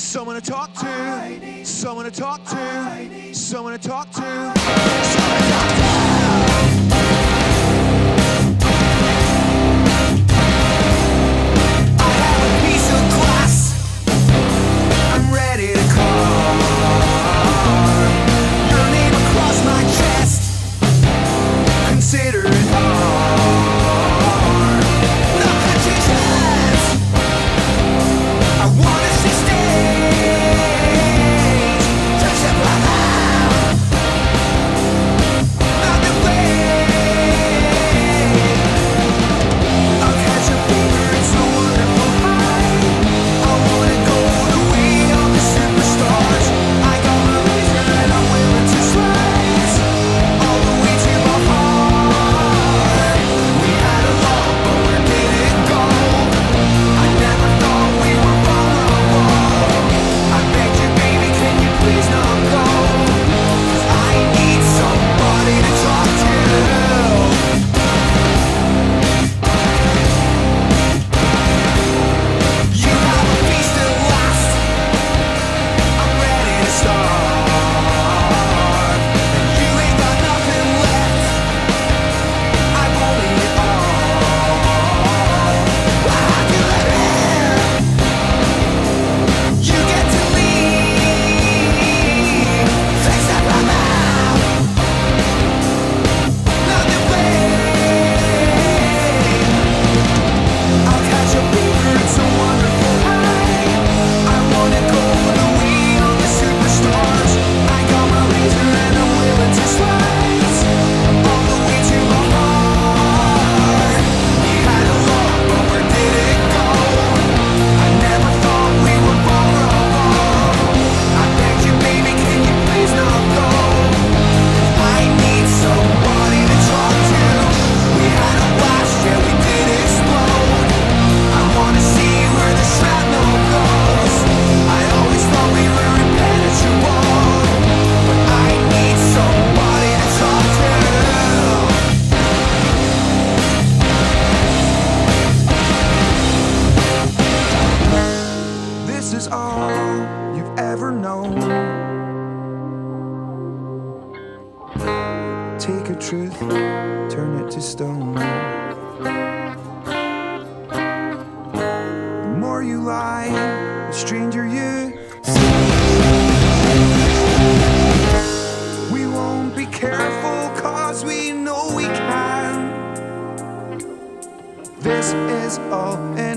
Someone to talk to, someone to talk to, someone to talk to, someone to talk to. I have a piece of glass, I'm ready to carve your name across my chest, consider it hard. I wanna see stage, touch the ground, not the way. I'll catch a fever, it's a wonderful high. I wanna go the way of the superstars. I got my razor and I'm willing to slice all the way to my heart. We had a love, but where did it go? I never thought we were please don't go, 'cause I need somebody to talk to. You have a feast at last, I'm ready to start. You ain't got nothing left, I've only it all. I can let it, you get to take a truth, turn it to stone. The more you lie, the stranger you see. We won't be careful, 'cause we know we can. This is all